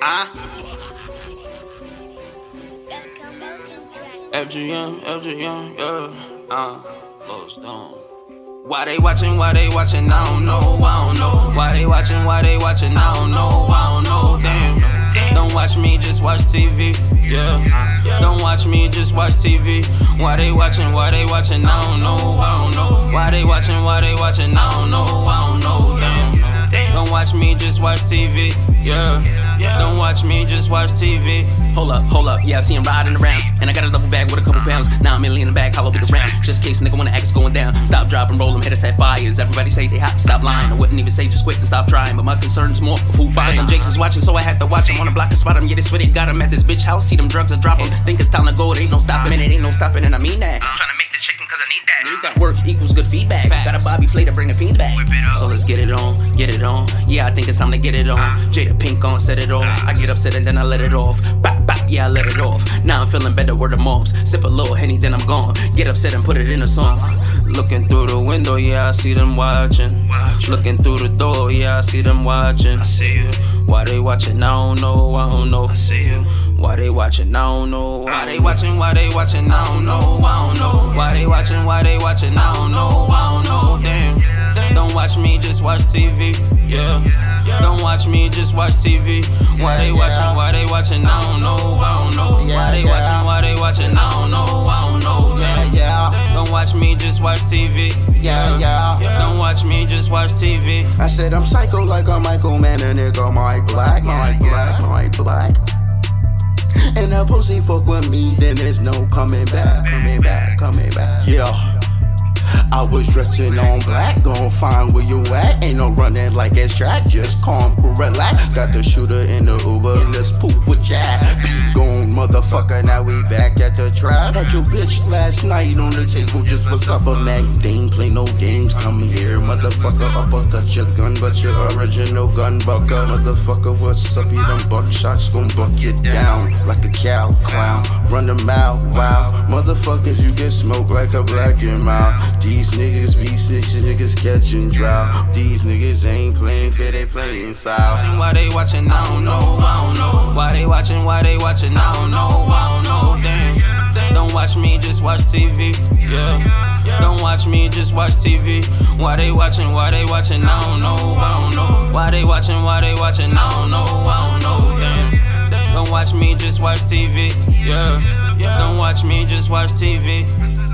FGM, yeah. Flosz Don. Why they watching, I don't know, Why they watching, I don't know, damn. Don't watch me, just watch TV, yeah. Don't watch me, just watch TV. Why they watching, I don't know, Why they watching, I don't know, damn. Don't watch me, just watch TV, yeah. Don't watch me, just watch TV. Hold up, yeah, I see him riding around. And I got a double bag with a couple pounds. Now I'm in the bag, hollow bit around. Just in case a nigga wanna act it's going down. Stop, drop, and roll them, headers at fires. Everybody say they hot, stop lying. I wouldn't even say just quit and stop trying. But my concern's more of who buying. Them Jakes is watching, so I had to watch him. On the block and spot him, get it sweaty. Got him at this bitch house, see them drugs I drop him. Think it's time to go, there ain't no stopping. Man, it ain't no stopping, and I mean that. I'm trying to make the chicken cause I need that. Work equals good feedback. Got a Bobby Flay to bring the fiend back. So let's get it on. Yeah, I think it's time to get it on. Jada Pink on, set it off. I get upset and then I let it off. Bop, bop, yeah, I let it off. Now I'm feeling better, word of moms. Sip a little Henny, then I'm gone. Get upset and put it in a song. Looking through the window, yeah, I see them watching. Looking through the door, yeah, I see them watching. I see you. Why they watching, I don't know, I see you. Why they watching, I don't know. Why they watching, I don't know, Why they watching, I don't know, damn. Don't watch me, just watch TV, yeah. Don't watch me, just watch TV. Why they watching, I don't know, Why they watching, I don't know, yeah. Don't watch me, just watch TV, yeah. Don't watch me, just watch TV. I said I'm psycho like a Michael Man, a nigga, Mike Black. And that pussy fuck with me, then there's no coming back. Yeah. I was dressing on black, gon' find where you at. Ain't no running like it's track, just calm, cool, relax. Got the shooter in the Uber, and this poof with Jack. Be gone, motherfucker, now we back at the trap. Had your bitch last night on the table just for stuff a Mac. They ain't play no games, come here, motherfucker. Uppercut your gun, but your original gun bucker. Motherfucker, what's up? You them buckshots gon' buck you down like a cow clown. Run them out, wow. Motherfuckers, you get smoked like a black and mild. These niggas be six niggas catching drought. These niggas ain't playing fair, they playing foul. Why they watching, I don't know, Why they watching, I don't know, damn. Don't watch me, just watch TV, yeah. Don't watch me, just watch TV. Why they watching, I don't know, Why they watching, I don't know, damn. Don't watch me, just watch TV, yeah. Don't watch me, just watch TV.